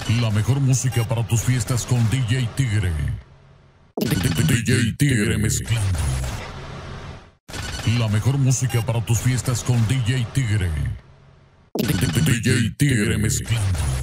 La mejor música para tus fiestas con DJ Tigre. DJ Tigre mezclando. La mejor música para tus fiestas con DJ Tigre. DJ Tigre mezclando.